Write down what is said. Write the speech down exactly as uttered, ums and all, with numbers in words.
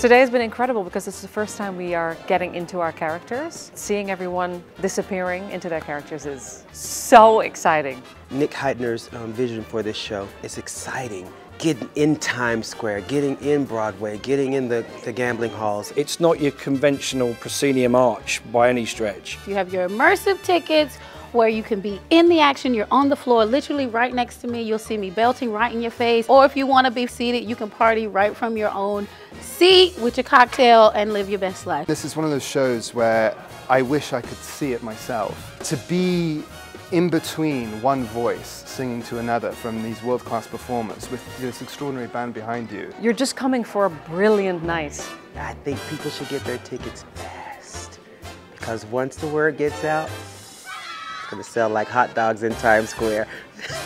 Today has been incredible because it's the first time we are getting into our characters. Seeing everyone disappearing into their characters is so exciting. Nick Hytner's um, vision for this show is exciting. Getting in Times Square, getting in Broadway, getting in the, the gambling halls. It's not your conventional proscenium arch by any stretch. You have your immersive tickets where you can be in the action. You're on the floor, literally right next to me. You'll see me belting right in your face. Or if you want to be seated, you can party right from your own seat with your cocktail and live your best life. This is one of those shows where I wish I could see it myself. To be in between one voice singing to another from these world-class performers with this extraordinary band behind you. You're just coming for a brilliant night. I think people should get their tickets fast because once the word gets out, it's gonna sell like hot dogs in Times Square.